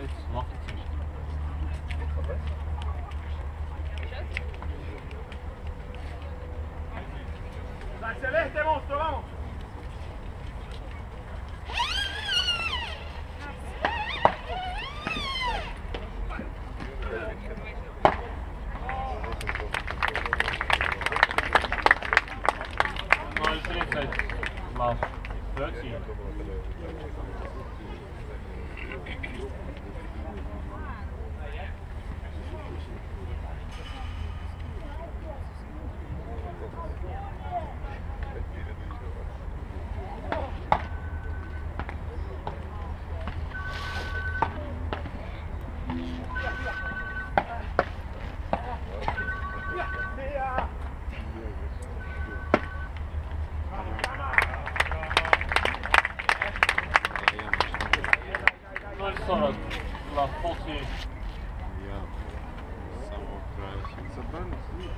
¡La celeste, monstruo, vamos! Last 13. Sonra la fosi. Я самого края собрали.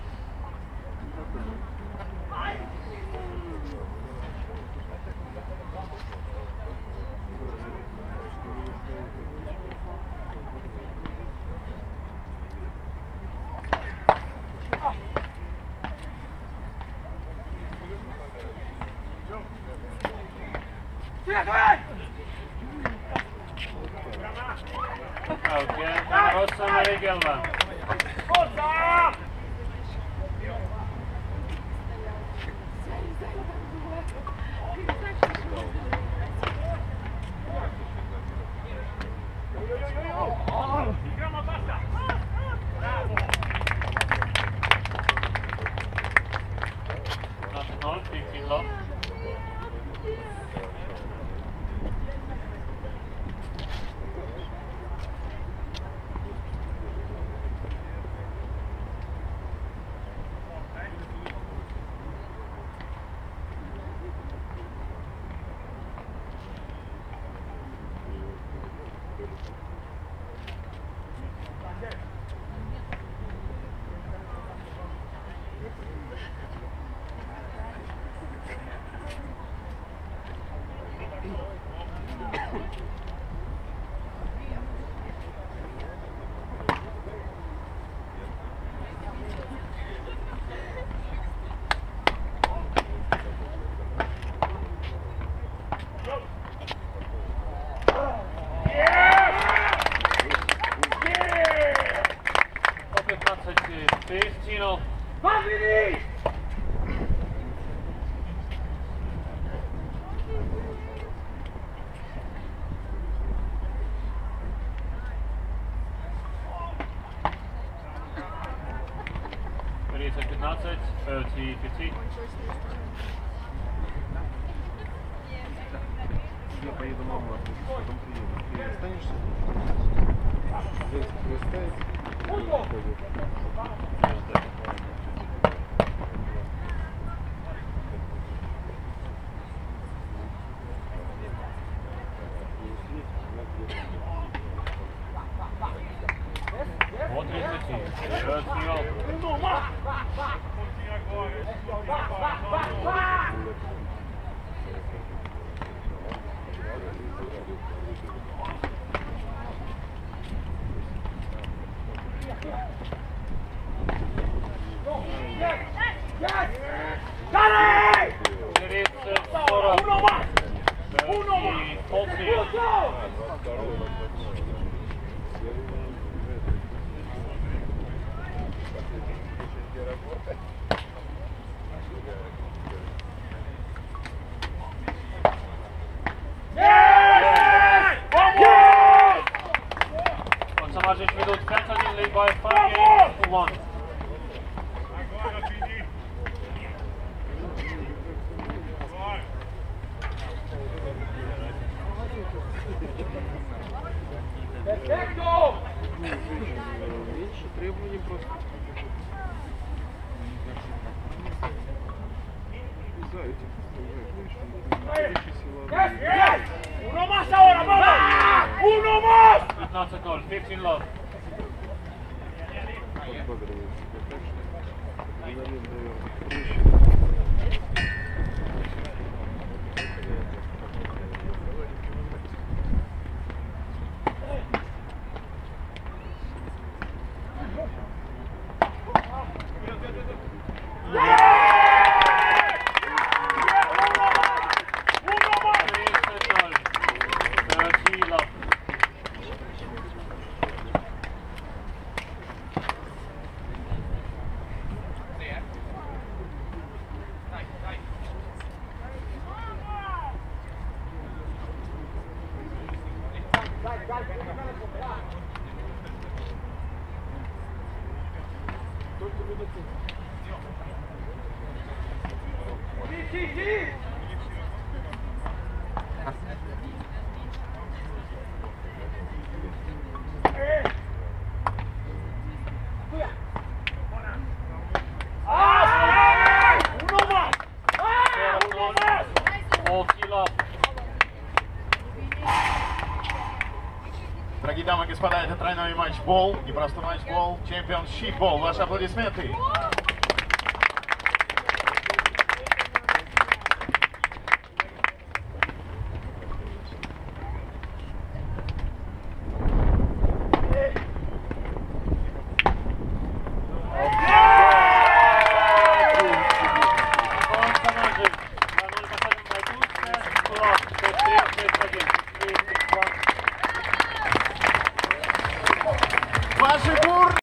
Okej, Rossa Marigella. National 15 love. Tino. Family! Перейти 15, 30. Я поеду маму, потом приеду. Ты останешься? Здесь представить? Вот 30. Вперед, Тino. ¡Dale! 30, 40. ¡Uno más! 30, ¡Uno más! 40. Samajic minut, Fentanyl lead by 5 games to 1. Perfecto! Меньше требований просто. За этим ¡Uno más ahora, vamos! ¡Uno más! 15-0, 15 love. подбадривает себя так, что адреналин дает проще. Дорогие дамы и господа, это тройной матчбол, не просто матчбол, чемпионшип-бол. Ваши аплодисменты.